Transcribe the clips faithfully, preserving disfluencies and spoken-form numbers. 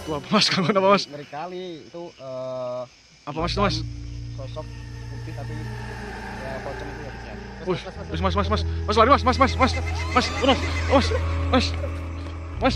Wah, apa mas? Kamu apa mas? Ngeri kali itu. Uh, apa mas itu mas? Sosok putih tapi ya pocong itu ya bisa. Wih, mas mas mas mas mas lari mas mas mas mas mas mas mas mas mas.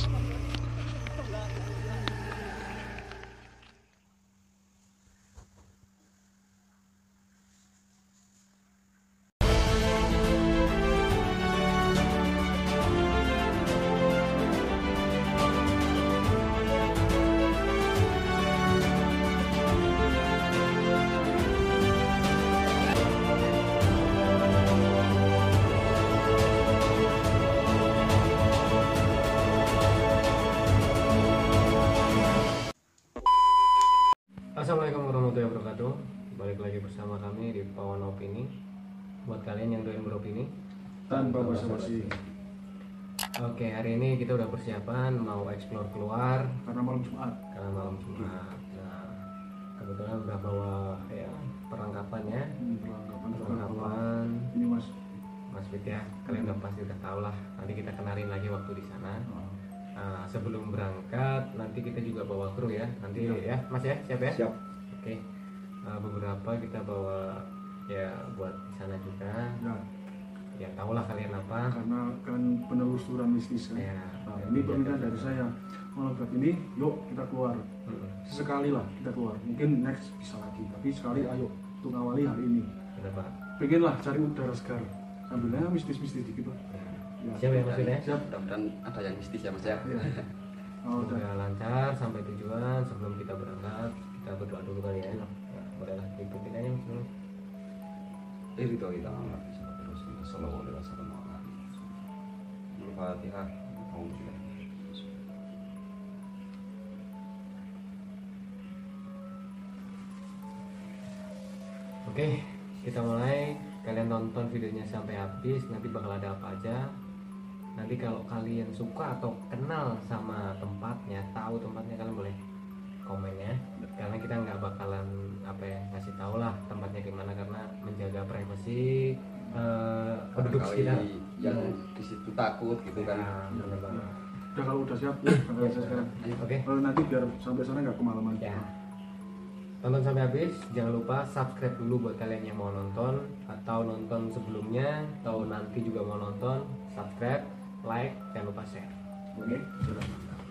Assalamualaikum warahmatullahi wabarakatuh. Balik lagi bersama kami di Pawan Opini. Buat kalian yang doyan beropini tanpa basa-basi. Oke, hari ini kita udah persiapan mau explore keluar Karena malam Jumat. karena malam Jumat. Nah, kebetulan udah bawa ya perlengkapan ya. Hmm, perlengkapan Perlengkapan. Ini mas. Mas Fit ya, kalian udah pasti udah tahu lah. Nanti kita kenalin lagi waktu di sana. Nah, sebelum berangkat nanti kita juga bawa kru ya. Nanti ya, Mas ya, siap ya? Siap. Oke. Nah, beberapa kita bawa ya buat di sana juga. Ya. Ya tahu lah kalian apa. Karena kan penelusuran mistis kan. Ya, Nah, ya, ini ya, permintaan ya. dari saya. Kalau buat ini, yuk kita keluar. Hmm, Sesekali lah kita keluar. Mungkin next bisa lagi. Tapi sekali ayo untuk awali hari ini. bener Pak. Pengen lah cari udara segar. Sambilnya mistis-mistis dikit lah. Ya. Siap ya Mas Fit ya? Siap. Mudah-mudahan ada yang mistis ya Mas ya. Ya. Oh, udah. Semoga lancar sampai tujuan. Sebelum kita berangkat kita berdoa dulu kali ya. Nah, bolehlah ikutin aja Mas dulu. Iri itu kita amat terus kita sallallahu alaihi wasallam. Al-Fatihah. Alhamdulillah. Oke, kita mulai. Kalian nonton videonya sampai habis, nanti bakal ada apa aja. Nanti kalau kalian suka atau kenal sama tempatnya, tahu tempatnya, kalian boleh komen ya. Karena kita nggak bakalan apa ya ngasih tahu lah tempatnya gimana, karena menjaga privasi eh, penduduk sekitar. Yang di situ takut gitu kan. Nah, bener banget. Udah kalau udah siap, yuk berangkat aja sekarang. Oke. Kalau nanti biar sampai sana nggak kemalaman. Ya. Tonton sampai habis, jangan lupa subscribe dulu buat kalian yang mau nonton atau nonton sebelumnya atau nanti juga mau nonton, subscribe, like, jangan lupa share. Oke, sudah.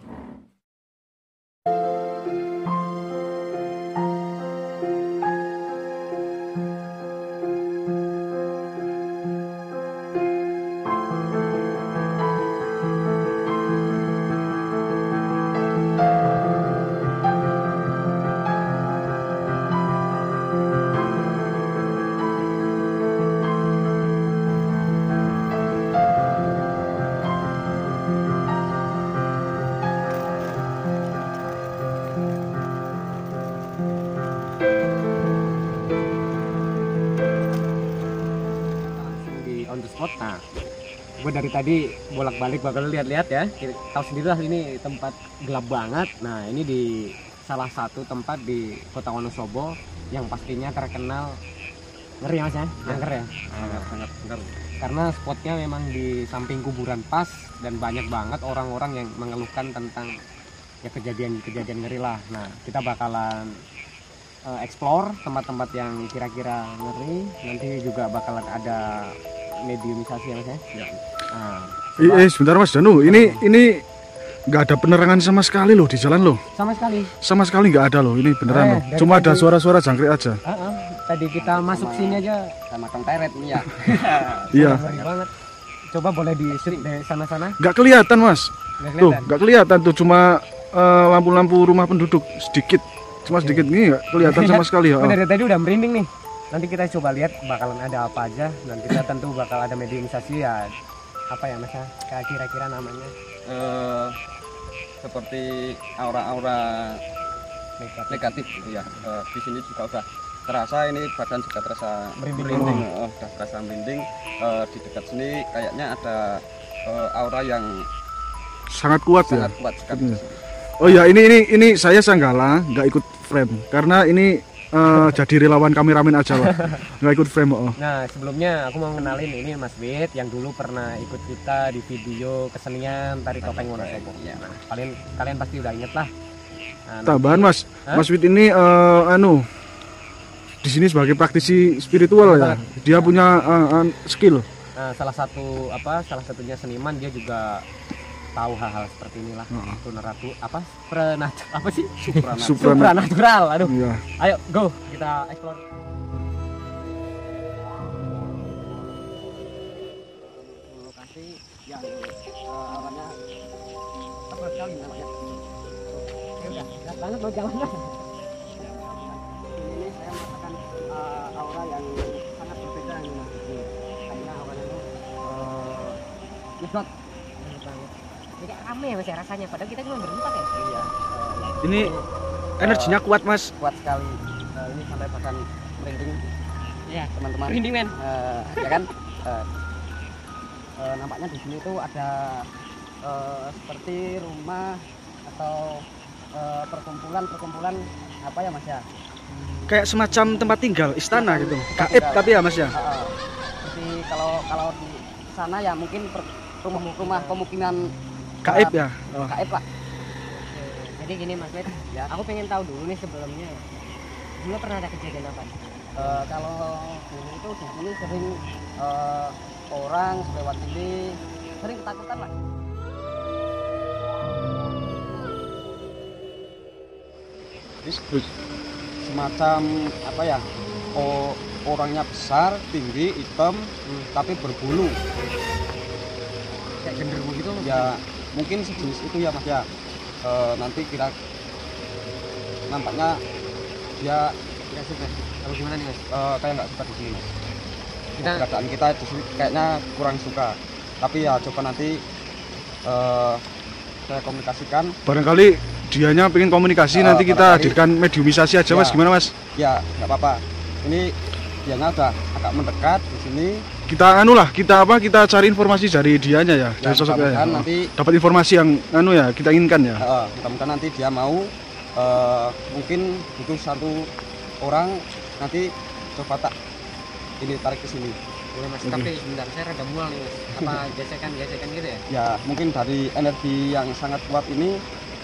Langsung di on the spot. Nah, gue dari tadi bolak-balik bakal lihat-lihat ya. Kita tahu sendiri lah ini tempat gelap banget. Nah, ini di salah satu tempat di Kota Wonosobo yang pastinya terkenal ngeri ya Mas ya, angker ya. Nah, Sangat benar. karena spotnya memang di samping kuburan pas dan banyak banget orang-orang yang mengeluhkan tentang ya kejadian-kejadian ngeri lah. Nah, kita bakalan uh, explore tempat-tempat yang kira-kira ngeri. Nanti juga bakalan ada mediumisasi ya Mas ya. Ya. Nah, Eh, eh, sebentar Mas Danu, ini ini nggak ada penerangan sama sekali loh di jalan loh. sama sekali. Sama sekali nggak ada loh, ini beneran Eh, loh. dari Cuma ada tadi- suara-suara jangkrik aja. Uh, uh, tadi kita masuk sini aja Sama Kang Teret nih ya. Iya, ngeri banget. Coba boleh di shoot dari sana-sana. nggak kelihatan Mas. Nggak Tuh, kelihatan. nggak kelihatan tuh, cuma eh, lampu-lampu rumah penduduk sedikit, cuma sedikit ini nggak kelihatan sama sekali ya. Oh, dari tadi udah merinding nih. Nanti kita coba lihat bakalan ada apa aja. Dan kita tentu bakal ada mediumisasi ya. Apa ya Mas ya? Kayak kira-kira namanya Eh, seperti aura-aura negatif. negatif gitu ya. Eh, di sini juga udah terasa, ini badan juga terasa Merinding. Oh, udah terasa merinding. Eh, di dekat sini kayaknya ada eh, aura yang Sangat kuat ya. sangat kuat sekali. Iya. Oh ya, ini ini ini saya Sanggala nggak ikut frame karena ini eh, jadi relawan kameramen aja lah, nggak ikut frame. Oh. Nah, sebelumnya aku mau kenalin ini Mas Wit yang dulu pernah ikut kita di video kesenian Tari Topeng Wonosobo. Iya. Nah, kalian kalian pasti udah inget lah. Nah, tambahan Mas. Hah? Mas Wid ini eh, anu di sini sebagai praktisi spiritual ya. Dia punya eh, eh, skill. Nah, salah satu apa salah satunya seniman, dia juga tahu hal-hal seperti inilah. Heeh. Supernatu apa supranat apa sih Supranat. Supranat. supranatural. Aduh, Iya. ayo go kita explore. Lokasi yang uh, awalnya apa sekali namanya. Ya udah, berat banget mau jalan. Ini saya merasakan uh, aura yang sangat berbeda ini Mas. Karena awalnya itu uh, nyedot. Ini kayak rame ya Mas ya rasanya, padahal kita cuma berempat ya. Iya. uh, Ini energinya kuat Mas. kuat sekali. Uh, ini sampai bahkan merinding Iya. teman-teman. Merinding men. Uh, ya kan. Uh, uh, nampaknya di sini tuh ada uh, seperti rumah atau uh, perkumpulan-perkumpulan apa ya Mas ya? Kayak semacam tempat tinggal, istana gitu. Gaib tapi ya Mas ya. Uh, seperti kalau kalau di sana ya mungkin per- rumah-rumah kemungkinan Gaib ya. Oh. gaib lah. Jadi gini Mas Wid, Ya. aku pengen tahu dulu nih sebelumnya. Dulu pernah ada kejadian apa? Uh, kalau dulu itu di sini sering uh, orang lewat sini sering ketakutan lah. Jadi semacam apa ya? Oh, orangnya besar, tinggi, hitam, tapi berbulu. Kayak genderuwo gitu. Ya mungkin sejenis itu ya Mas ya. Eh, nanti kita nampaknya dia Enggak suka. Kalau gimana nih Mas? eh, kayak nggak suka di sini Mas. Kita Keadaan kita di sini kayaknya kurang suka. Tapi ya coba nanti eh, saya komunikasikan. Barangkali dianya pengen komunikasi, Eh, nanti kita barangkali- hadirkan mediumisasi aja Mas. Ya. Gimana Mas? Ya nggak apa-apa. Ini dianya udah agak mendekat di sini. Kita anu lah, kita apa? Kita cari informasi dari dianya ya, dari Ya, sosoknya. mudah-mudahan Ya. nanti Dapat informasi yang anu ya kita inginkan ya. eh, mudah-mudahan nanti dia mau eh, mungkin butuh satu orang, nanti coba tak ini tarik ke sini. boleh Mas, Oke. tapi sebentar saya rada mual nih Mas. Apa gesekan-gesekan gitu ya? Ya mungkin dari energi yang sangat kuat ini,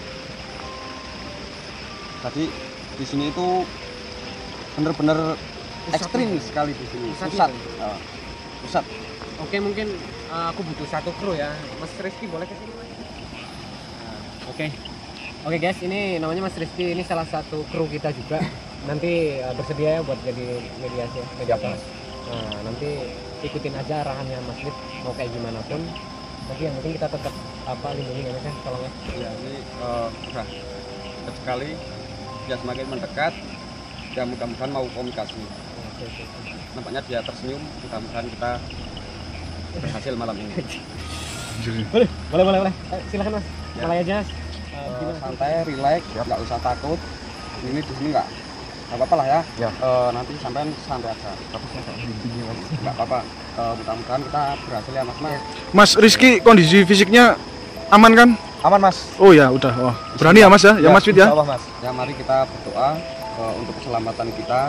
tadi di sini itu benar-benar Pusat ekstrim ya? sekali di sini. Pusat Pusat, ya? eh, pusat. Oke, mungkin uh, aku butuh satu kru ya. Mas Rizky boleh ke sini Mas? Nah, Oke. Oke guys, ini namanya Mas Rizky, ini salah satu kru kita juga. Nanti uh, bersedia ya buat jadi mediasi, mediator. Nah, nanti ikutin aja arahannya Mas Wid, mau kayak gimana pun. Tapi yang penting kita tetap apa lindungi ya Mas ya, tolong ya. Ya ini eh, udah dekat sekali, dia semakin mendekat. Ya mudah-mudahan mau komunikasi. Oke, oke, oke. Nampaknya dia tersenyum, mudah-mudahan kita berhasil malam ini. Boleh, boleh, boleh, boleh. Eh, silakan Mas. Ya. Mulai aja. Mas. Uh, Eh, gimana? santai, relax, nggak usah takut. Ini di sini nggak nggak apa-apa lah ya. Ya. Eh, nanti sampai santai aja. Nggak apa-apa. Eh, mudah-mudahan kita berhasil ya Mas Mas. Mas Rizky kondisi fisiknya aman kan? Aman Mas. Oh ya udah. Oh. Berani ya Mas ya? Ya Mas Wid ya. Insya Allah Mas. Ya mari kita berdoa eh, untuk keselamatan kita.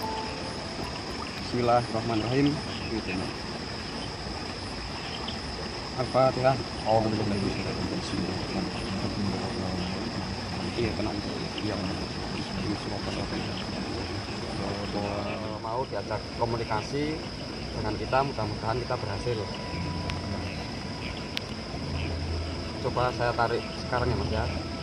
Bismillahirrahmanirrahim. Gitu, Mas. Al-Fatihah. Oh, Iya tenang. Iya. Ini semua pasal. Mau diajak komunikasi dengan kita, mudah-mudahan kita berhasil. Coba saya tarik sekarang ya Mas ya.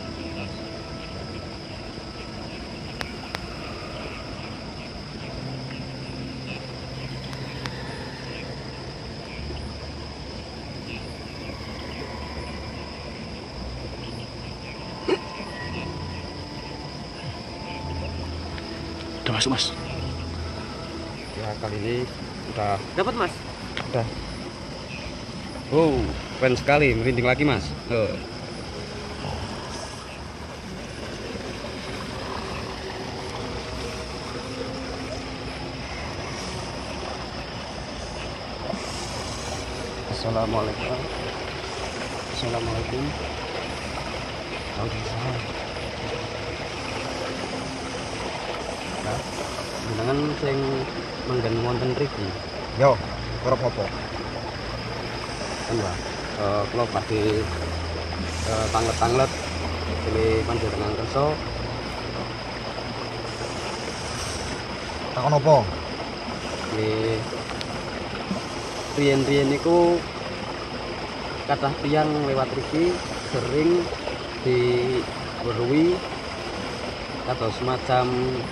Udah masuk Mas. Ya kali ini udah Dapat Mas. udah. Wow, keren sekali, merinding lagi Mas. Tuh. Assalamualaikum. Assalamualaikum. Waalaikumsalam. Nah, jenengan sing manggen wonten mriki. Yo, kerap apa? Kan Pak, eh kula badhe eh tanglet-tanglet pilih panjenengan kersa takon apa? Nggih. Riyen-riyen niku kathah tiyang lewat mriki sering diweruhi atau semacam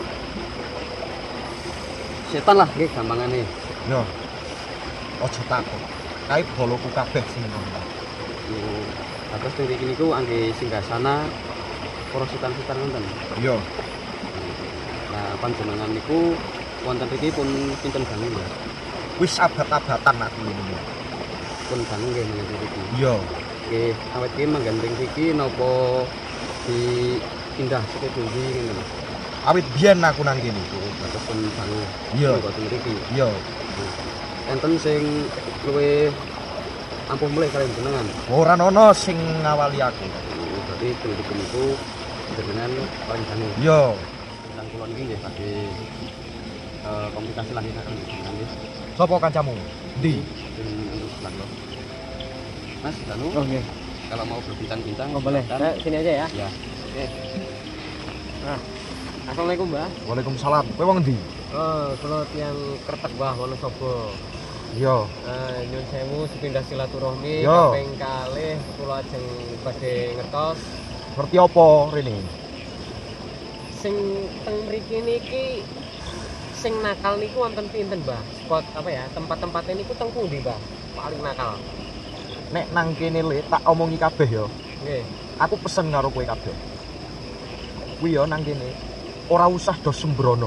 setan lah nggih gampangane. Yo. Aja takut. Kae boloku kabeh sing ngono. Terus teng mriki niku angge singgasana para setan-setan wonten. Yo. Nah, panjenengan niku wonten mriki pun pinten dangu ya? Wis abad-abatan aku ini. Pun dangu nggih menawi mriki. Yo. Nggih, awet iki menggandeng mriki napa dipindah saka pundi ngene Mas? Awit biyen aku nang kene. Terus pun dangu. Iya. Kok mriki. Yo. Enten sing luwih ampuh mulai kalian jenengan. Ora ono sing ngawali aku. Berarti penduduk niku jenengan paling dangu. Yo. Tentang kula niki nggih badhe eh komunikasi lagi kan nggih. Sopo kancamu? Ndi? Untuk sebelah lo. Mas, Danu, Oh nggih. kalau mau berbincang-bincang Oh boleh. silakan. Nah, sini aja ya. Ya. Oke. Nah. Assalamualaikum, Mbah. Waalaikumsalam. Kowe wong ndi? Oh, kula tiyang Kretek, Mbah, Wonosobo. Yo. Nah, nyun sewu sepindah silaturahmi Yo. kaping kalih kula ajeng badhe ngertos Ngerti apa rene? sing teng mriki niki sing nakal niku wonten pinten, Mbah? Spot apa ya? Tempat-tempat niku teng pundi, Mbah? Paling nakal. Nek nang kene le tak omongi kabeh yo. Nggih. Aku pesen karo kowe kabeh. Kuwi yo nang kene ora usah do sembrono.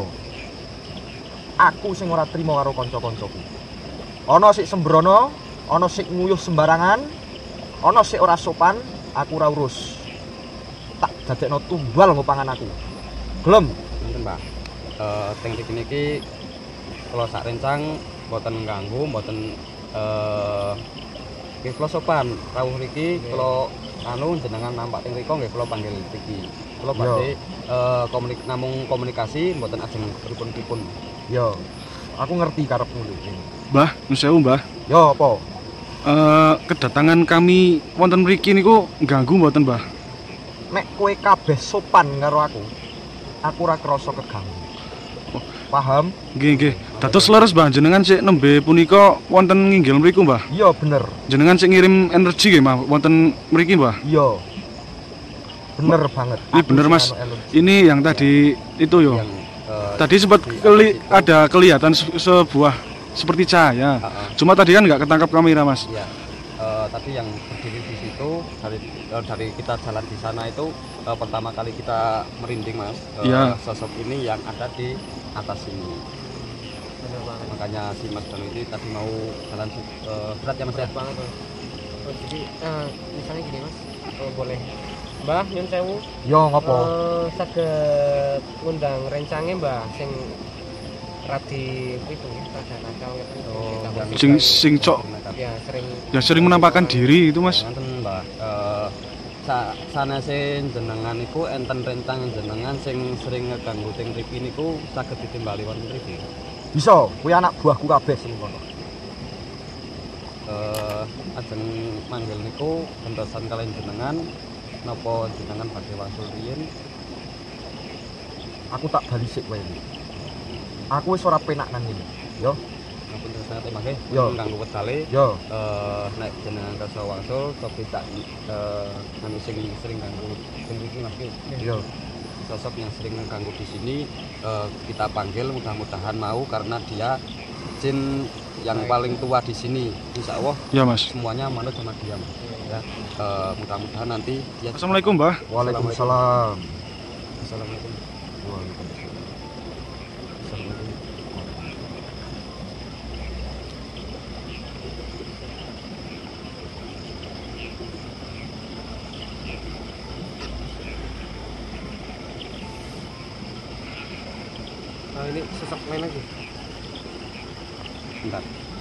Aku sing ora trima karo kanca-kancaku. Ana sik sembrono, ana sik nguyuh sembarangan, ana sik ora sopan, aku ora urus. Tak dadekno tumbal ngopangan aku. Gelem? Mungkin, Mbak. Eh teng mriki niki kula sak rencang mboten ngganggu, mboten eh nggih kula sopan. Rawuh mriki kula anu jenengan nampak teng mriko nggih kula panggil mriki. Kula badhe eh komunik namung komunikasi mboten ajeng pripun-pripun. Yo. Aku ngerti karepmu iki. Mbah, nuwun sewu, Mbah. Yo apa? Eh, kedatangan kami wonten mriki niku ganggu mboten, Mbah? Nek kowe kabeh sopan karo aku, aku ora krasa keganggu. Paham? Nggih, nggih. Dados leres, Mbah, jenengan sik nembe punika wonten nginggil mriku, Mbah. Iya bener. Jenengan sik ngirim energi nggih, Mbah, wonten mriki, Mbah. Iya. Bener banget. Ini Aku bener, sing Mas. anu energi. Ini yang tadi itu yo. Yang eh, Tadi sempat keli, ada kelihatan se- sebuah seperti cahaya. Heeh. Cuma tadi kan nggak ketangkap kamera, Mas. Iya. Eh, tadi yang berdiri di situ dari eh, dari kita jalan di sana itu eh, pertama kali kita merinding, Mas. Eh, Iya. Sosok ini yang ada di atas sini. Bener banget. Makanya si Mas Danu ini tadi mau jalan eh, berat ya, Mas ya. Berat banget, Mas. Oh, jadi eh, misalnya gini, Mas. Oh, boleh. Mbah, nyun sewu. Yo ngopo? Eh, saged ngundang rencange, Mbah, sing radi itu ya, rada nakal ngeten. Oh, yang- Sing sing cok Ya, sering yang sering menampakkan diri itu, Mas. Wonten, Mbah. Eh, sa sanese jenengan iku enten rencang jenengan sing sering ngeganggu teng mriki niku saged ditimbali wonten mriki. Bisa, kuwi anak buahku kabeh sing kono. Eh, ajeng manggil niku bentosan kalian jenengan napa jenengan badhe wangsul riyin. Aku tak bali sik kowe iki. Aku wis ora penak nang ngene. Yo, Napa terus nate mangke Yo. ganggu wedale. yo. Eh nek jenengan kersa wangsul coba tak eh anu sing sering ganggu teng mriki Mas ki. Yo. Sosok yang sering mengganggu di sini eh, kita panggil mudah-mudahan mau karena dia jin yang paling tua di sini. Insya Allah Ya, Mas. semuanya manut sama dia, Mas. Ya, eh, mudah-mudahan nanti dia. Assalamualaikum, Mbah. Waalaikumsalam. Assalamualaikum. Waalaikumsalam. Assalamualaikum. oh, ini sosok lain lagi. Bentar.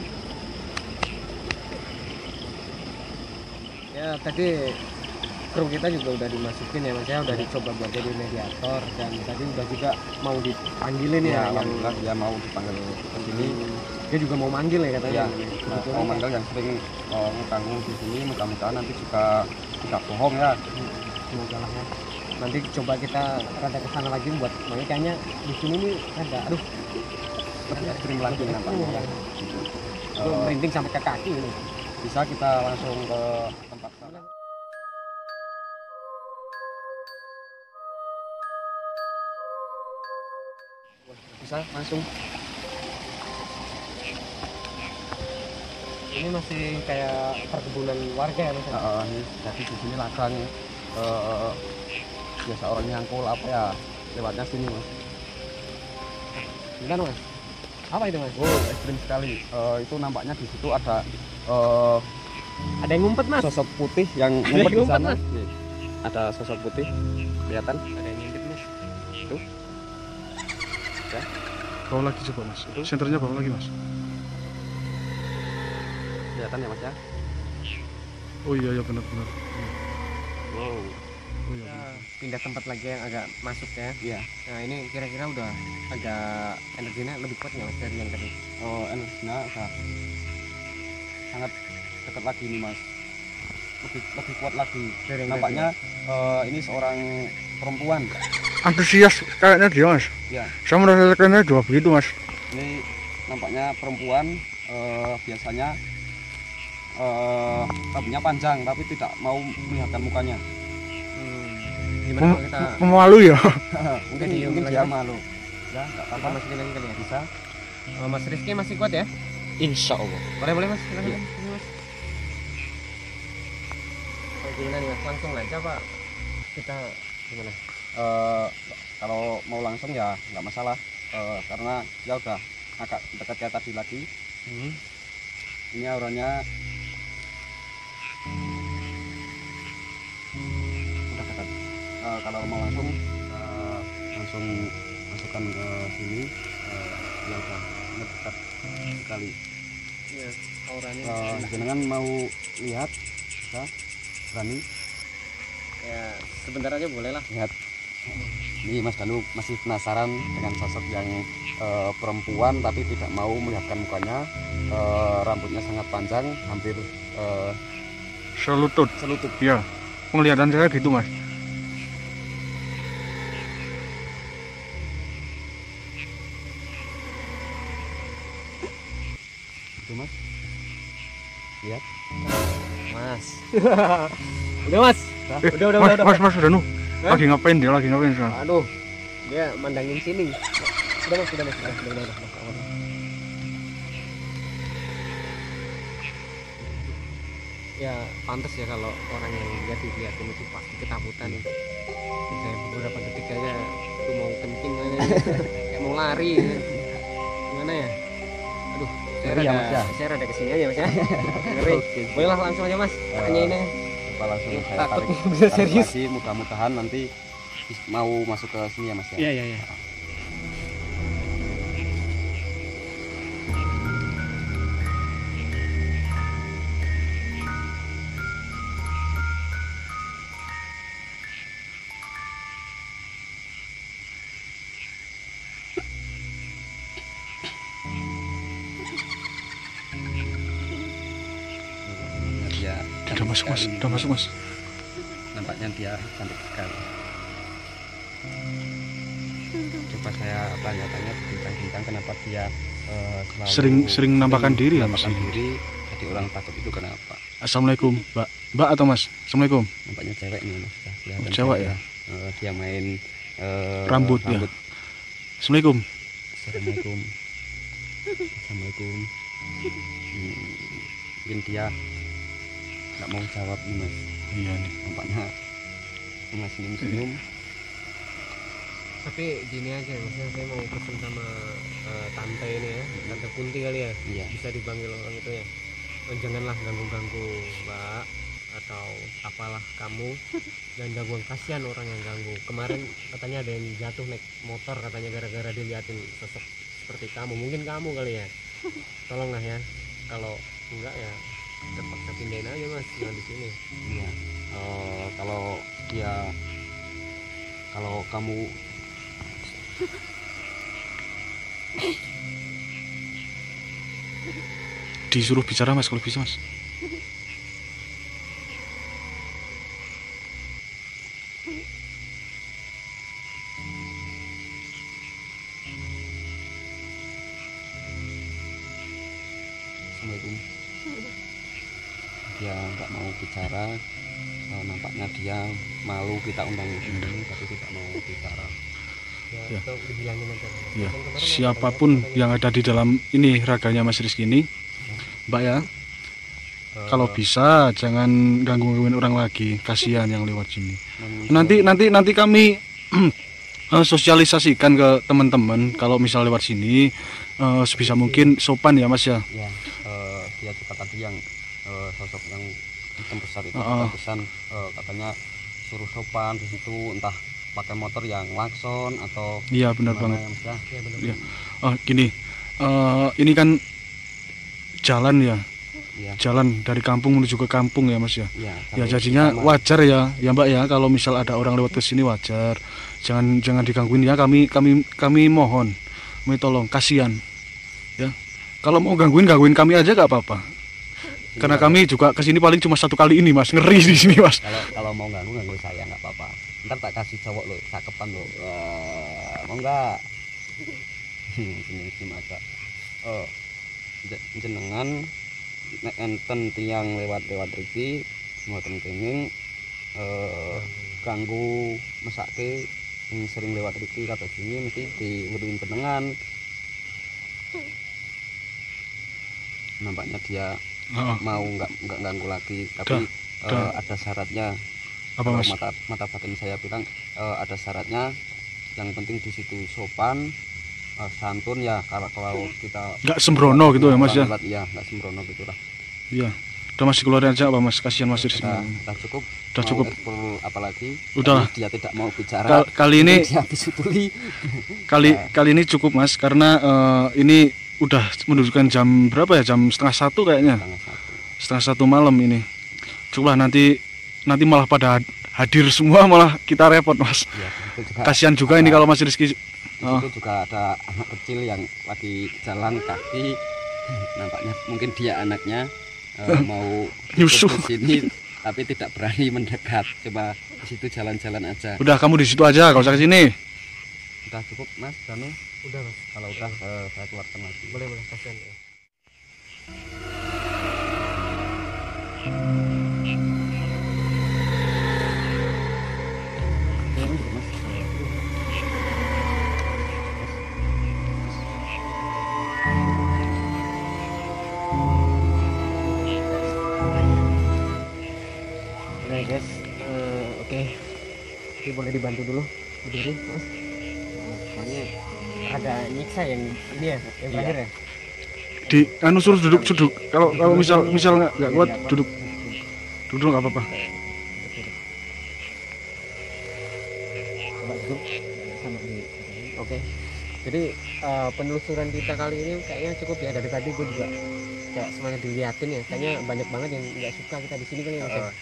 Ya, tadi kru kita juga udah dimasukin ya, Mas ya, udah dicoba buat jadi mediator dan tadi udah juga mau dipanggilin ya, Ya, yang alhamdulillah dia mau dipanggil ke sini. dia juga mau manggil ya katanya. Ya, Kebetulan mau manggil yang sering eh, ngutang di sini. Mudah-mudahan nanti juga tidak bohong ya. semoga lah ya. nanti coba kita rada ke sana lagi buat makanya kayaknya di sini nih ada aduh Lebih ekstrim lagi nampaknya ya. itu merinding sampai ke kaki ini. Bisa kita langsung ke tempat sana. Bisa langsung. Ini masih kayak perkebunan warga ya mas. Uh, ini, jadi di sini ladang uh, biasa orang nyangkul apa ya lewatnya sini mas. Gimana mas? Apa itu mas? Oh ekstrim sekali. Uh, itu nampaknya di situ ada uh, Ada yang ngumpet mas? sosok putih yang Ada ngumpet yang di sana. ngumpet, Mas. Nih, ada sosok putih kelihatan. Ada yang ngintip mas. Itu. Ya. Bawa lagi coba mas. Senternya bawa lagi mas. Kelihatan ya mas ya. Oh iya ya benar-benar. Wow. Oh iya. Kita pindah tempat lagi yang agak masuk ya. Iya. Nah ini kira-kira udah agak energinya lebih kuat nggak mas dari yang tadi? Oh energinya udah sangat dekat lagi nih mas. Lebih lebih kuat lagi. Dari yang Nampaknya eh, ini seorang perempuan. Antusias kayaknya dia mas. Ya. Saya merasa kayaknya juga begitu mas. Ini nampaknya perempuan eh, biasanya eh, rambutnya panjang tapi tidak mau melihatkan mukanya. Hmm. Gimana Pem kalau kita pemalu ya. mungkin Jadi, mungkin lagi, dia Mas? malu. Ya nggak kita apa-apa. masukin lagi kali ya? Bisa. Oh, mas Rizky masih kuat ya? Insya Allah. Boleh boleh mas. Silakan. Iya. Ini, mas. Oh, gimana nih mas? Langsung aja pak. Kita gimana? Eh, kalau mau langsung ya nggak masalah. Eh, karena ya udah agak dekat kayak tadi lagi. Hmm. Ini auranya udah dekat. Eh, kalau mau langsung eh, langsung masukkan ke sini eh, ya udah sangat dekat sekali. Iya. Auranya. Eh, jenengan mau lihat bisa berani Ya sebentar aja boleh lah. lihat. Ini Mas Danu masih penasaran dengan sosok yang eh, perempuan tapi tidak mau melihatkan mukanya. Eh, rambutnya sangat panjang hampir eh, Selutut. selutut. Ya. Penglihatan saya gitu mas. Itu Mas lihat. Mas. Udah mas. Eh, Udah udah mas, udah. mas, mas, Danu. Hah? Lagi ngapain dia? Lagi ngapain sekarang? Aduh. Dia mandangin sini. Udah mas, udah mas, udah, udah, udah, udah, udah. Ya pantas ya kalau orang yang lihat dilihatin itu pasti ketakutan. Saya beberapa detik aja itu mau kencing aja, kayak mau lari. Gimana ya? Aduh, saya Ngeri ya, rada, Mas, ya? saya rada kesini aja mas ya. Ngeri. Oke. Bolehlah langsung aja mas. Hanya ini. Coba langsung Ini saya takut tarik, bisa tarik serius. lagi, mudah-mudahan nanti mau masuk ke sini ya Mas ya. Iya iya iya. Nampaknya dia Udah cantik masuk mas. sekali. Udah masuk mas. Nampaknya dia cantik sekali. Coba saya tanya-tanya bintang-bintang kenapa dia eh, selalu Sering sering nampakkan diri ya mas. menampakkan diri jadi orang takut itu kenapa? Assalamualaikum mbak. Mbak atau mas? Assalamualaikum. Nampaknya cewek nih Mas. Ya, kelihatan Oh, cewek ya? Eh, dia main eh, Rambut ya? rambut. Assalamualaikum. Assalamualaikum. Assalamualaikum. Hmm, mungkin dia nggak mau jawab nih Mas. Iya nih. Nampaknya cuma senyum-senyum. Tapi gini aja, maksudnya saya mau pesen sama eh, tante ini ya, tante Kunti kali ya, Iya. bisa dipanggil orang itu ya. Eh, janganlah ganggu-ganggu Mbak atau apalah kamu, dan gangguan, kasihan orang yang ganggu. Kemarin katanya ada yang jatuh naik motor katanya gara-gara dilihatin sosok seperti kamu. Mungkin kamu kali ya. Tolonglah ya. Kalau enggak ya terpaksa pindahin aja mas, jangan di sini. Iya. Eh, kalau dia kalau kamu Disuruh bicara mas kalau bisa mas. dia nggak mau bicara. Uh, nampaknya dia malu kita undang di sini tapi tidak mau bicara. Ya, Ya. atau dibilangin aja. Ya, Kan kemarin siapapun katanya- yang ada di dalam ini raganya Mas Rizky ini, Mbak ya, Uh, kalau bisa jangan ganggu-gangguin orang lagi, kasihan yang lewat sini. men- Nanti nanti nanti kami eh, sosialisasikan ke teman-teman kalau misal lewat sini eh, sebisa mungkin sopan ya Mas ya. ya uh, dia juga tadi yang uh, sosok yang hitam besar itu Uh-uh. kita pesan uh, katanya suruh sopan di situ, entah pakai motor yang klakson atau Iya benar gimana banget. ya, Mas ya. Ya, benar. Iya. Oh gini, eh, ini kan jalan ya, Iya, jalan dari kampung menuju ke kampung ya Mas ya. iya, Ya kalau jadinya sama- wajar ya, ya Mbak ya, kalau misal ada orang lewat ke sini wajar. Jangan jangan digangguin ya, kami kami kami mohon, kami tolong, kasihan. Ya. Kalau mau gangguin gangguin kami aja gak apa-apa. Karena kami juga ke sini paling cuma satu kali ini Mas, ngeri di sini Mas. kalau kalau mau ganggu ganggu saya nggak apa-apa, ntar tak kasih cowok lo cakepan lo. Wah, mau nggak senyum senyum aja. Oh, je- jenengan nek enten tiang lewat-lewat riki mboten kenging eh ganggu mesake yang sering lewat riki kata sini mesti diweruhin penengan. Nampaknya dia Heeh. mau nggak nggak ganggu lagi, tapi Dah, eh, dah. ada syaratnya. Apa Kalau Mas? mata mata batin saya bilang eh, ada syaratnya, yang penting di situ sopan, eh, santun ya. Kalau kalau kita Nggak sembrono gitu ya Mas ya. lewat, iya nggak sembrono gitulah. Iya. Udah Mas keluarin aja apa Mas, kasihan Mas Rizky. Udah, udah cukup. Udah Mau cukup. eksplor apalagi? Udah. Tadi dia tidak mau bicara. Kal- kali ini dia disutuli. kali kali ini cukup Mas, karena eh, ini udah menunjukkan jam berapa ya, jam setengah satu kayaknya, Tanggal satu. setengah satu malam ini. Cukuplah, nanti nanti malah pada hadir semua, malah kita repot Mas. Iya, itu juga. Kasihan juga ini ada- kalau Mas Rizky. Di Oh. situ juga ada anak kecil yang lagi jalan kaki. Nampaknya mungkin dia anaknya eh, mau Nyusuh. ikut ke sini tapi tidak berani mendekat. Coba di situ jalan-jalan aja. Udah kamu di situ aja, gak usah ke sini. Udah cukup Mas Danu. Udah Mas. Kalau udah eh, saya keluarkan lagi. Boleh boleh kasihan ya. Oke guys, Eh, oke. Oke, boleh dibantu dulu berdiri, Mas. Soalnya ada nyiksa yang ini ya, yang terakhir ya. Di anu suruh duduk duduk. Kalau kalau misal misal nggak nggak kuat duduk duduk nggak apa-apa. Coba zoom sama ini. Oke. Jadi eh, penelusuran kita kali ini kayaknya cukup ya. Dari tadi gue juga kayak semuanya diliatin ya. Kayaknya banyak banget yang nggak suka kita di sini kan ya. Mas, ya?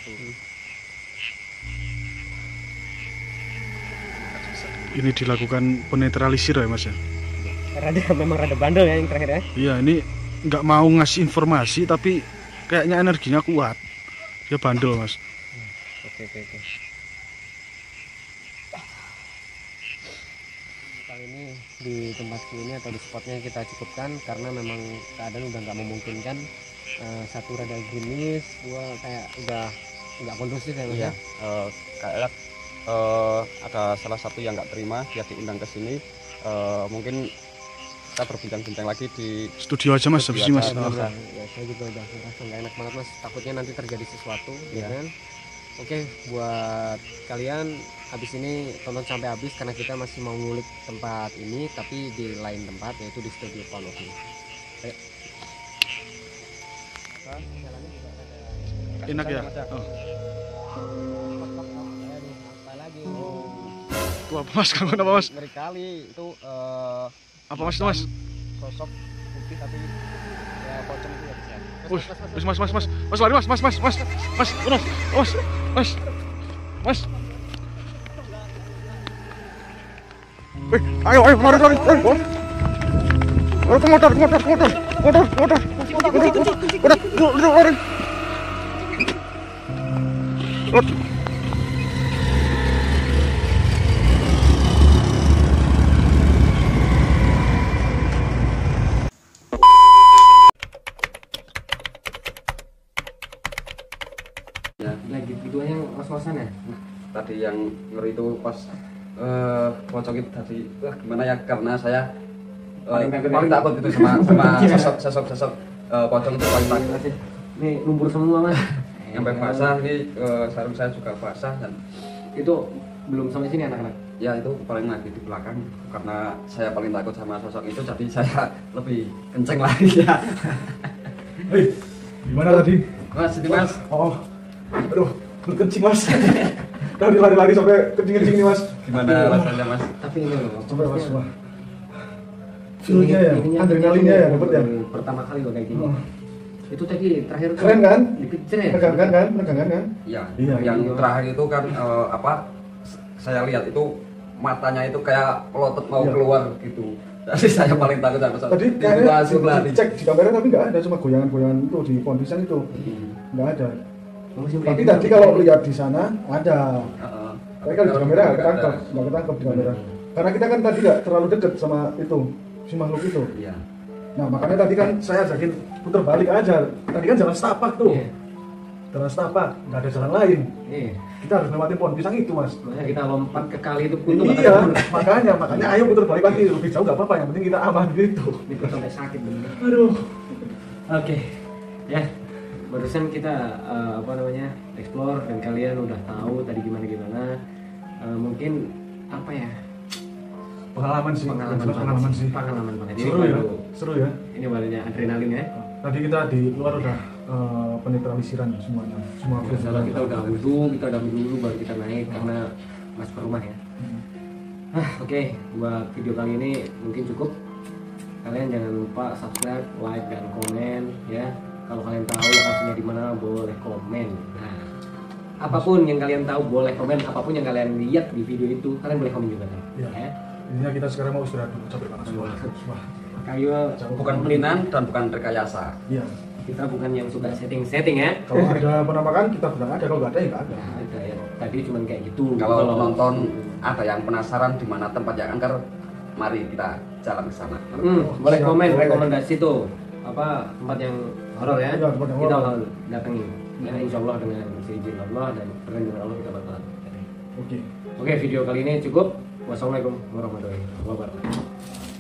Ini dilakukan penetralisir ya Mas ya. Rada memang rada bandel ya yang terakhir ya. Iya, ini nggak mau ngasih informasi tapi kayaknya energinya kuat. Dia bandel Mas. Oke oke oke. Kali ini di tempat ini atau di spotnya kita cukupkan karena memang keadaan udah nggak memungkinkan. Eh, satu rada gerimis, dua kayak udah nggak kondusif ya Mas Iya. ya. eh, kayak eh, ada salah satu yang nggak terima dia diundang ke sini. Eh, mungkin kita berbincang-bincang lagi di Studio aja Mas, habis ini Mas. Studio Oh. aja. Ya, saya juga udah ngerasa nggak enak banget Mas. Takutnya nanti terjadi sesuatu, ya Iya. kan? Oke, buat kalian habis ini tonton sampai habis karena kita masih mau ngulik tempat ini tapi di lain tempat yaitu di studio Panovi. Ayo. Jalannya juga ada. Enak ya. Oh. Apa lagi? Itu apa Mas? Kamu apa Mas? ngeri kali itu eh, Apa Mas itu Mas? sosok putih tapi ya pocong itu ya bisa. Wih, mas, mas, mas, mas, mas, lari mas, mas, mas, mas, mas, mas, mas, mas, mas. Wih, ayo, ayo, lari, lari, lari, lari. Ayo ke motor, ke motor, ke motor, motor, motor, motor, motor, duduk, duduk, lari. Lot. lagi gitu aja ngos-ngosan ya. Tadi yang ngeri itu pas eh pocong itu tadi wah gimana ya, karena saya eh, Paling takut paling ya? takut itu sama sama sosok sosok sosok eh, pocong itu paling takut. Ini lumpur semua mas. Sampai basah ini eh, sarung saya juga basah dan Itu belum sampai sini anak-anak. ya itu paling lagi di belakang karena saya paling takut sama sosok itu jadi saya lebih kenceng lagi ya. Hei, gimana tadi? Mas ini mas, Oh, aduh, kencing mas. Tadi lari-lari sampai kencing-kencing nih mas. gimana rasanya mas? Tapi ini loh. Sampai mas maksudnya, semua. Feelnya ya, ininya- adrenalinnya ya, dapat ya. baru pertama kali loh kayak gini. Oh. Itu tadi terakhir tuh Keren kan? dikejar ya. Menegangkan kan? Menegangkan kan? Iya, Iya, yang iya. terakhir itu kan eh, apa? s- Saya lihat itu matanya itu kayak pelotot mau Iya. keluar gitu. Jadi saya paling takut sama sosok. Tadi Itu kayaknya langsung lari. dicek di kamera tapi nggak ada, cuma goyangan-goyangan itu di pondisan itu Hmm. nggak ada. Masih Tapi melihat tadi itu. kalau lihat di sana ada. Heeh. Tapi kan di Kalau kamera nggak nggak ada. ketangkep, nggak ketangkep di kamera. Karena kita kan tadi nggak terlalu deket sama itu si makhluk itu. Iya. Nah makanya tadi kan saya ajakin puter balik aja. Tadi kan jalan setapak tuh, Iya. jalan setapak, nggak ada jalan lain. Iya. Kita harus lewatin pohon pisang itu mas. Makanya kita lompat ke kali itu pun Iya, makanya makanya ayo puter balik lagi lebih jauh nggak apa-apa. Yang penting kita aman gitu. Ini kok sampai sakit bener. Aduh. Oke, ya barusan kita eh, apa namanya explore dan kalian udah tahu tadi gimana gimana. Eh, mungkin apa ya Pengalaman sih. pengalaman Jelas banget pengalaman sih. sih. Pengalaman banget. Ini Seru ya, baru seru ya. ini barunya adrenalin ya. Tadi kita di luar udah eh, penetralisiran semuanya, semua Kalau film. kita udah wudhu, kita udah wudhu dulu baru kita naik karena masuk ke rumah ya. Ah, oke, buat video kali ini mungkin cukup. Kalian jangan lupa subscribe, like dan komen ya. Kalau kalian tahu lokasinya di mana boleh komen. Nah, apapun yang kalian tahu boleh komen, apapun yang kalian lihat di video itu kalian boleh komen juga kan. Iya. Ya. Intinya kita sekarang mau istirahat dulu, capek banget semua. Wah, Kayu Bukan pelinan dan bukan rekayasa. iya. kita bukan yang suka setting-setting ya. Kalau ada penampakan kita bilang ada, kalau nggak ada ya nggak ada. Nah, ada ya. Tadi cuman kayak gitu. Kalau nonton ada yang penasaran di mana tempat yang angker, mari kita jalan ke sana. Hmm, boleh Siap, komen boleh. rekomendasi tuh apa tempat yang horor ya, Iya, tempat yang kita horor. bakal datengin ya, insya Allah dengan seizin Allah dan perlindungan Allah kita bakal datengin. Oke. Oke, video kali ini cukup. Wassalamualaikum warahmatullahi wabarakatuh.